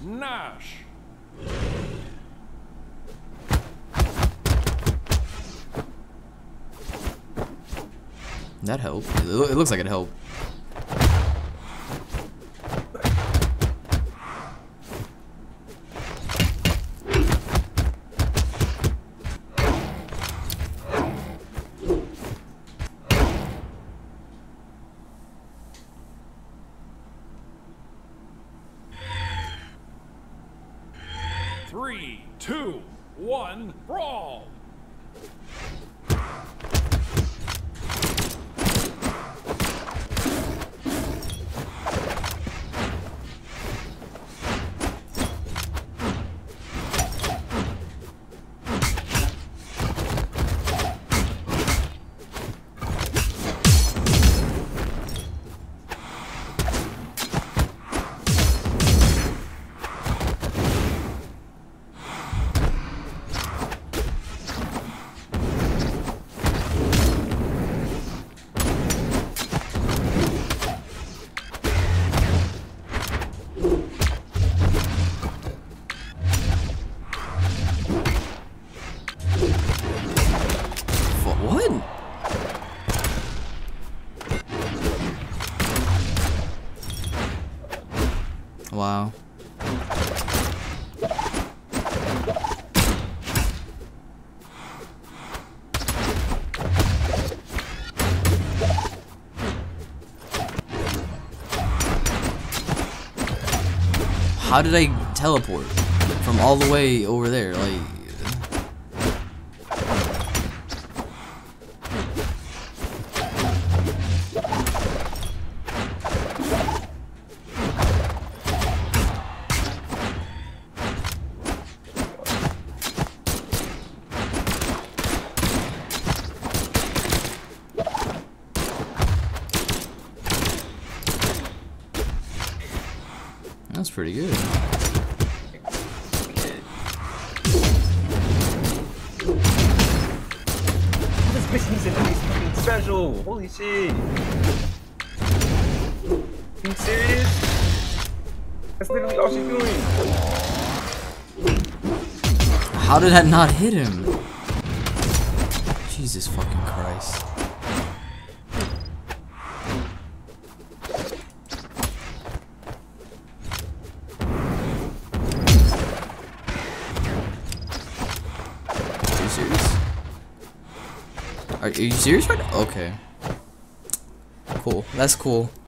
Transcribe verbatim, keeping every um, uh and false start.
Nash. That helped. It looks like it helped. Three, two, one, brawl! Wow. How did I teleport from all the way over there? Like, that's pretty good. This mission's at least fucking special. Holy shit. Are you serious? That's literally all she's doing. How did that not hit him? Jesus fucking Christ. Are you serious right now? Okay. Cool. That's cool.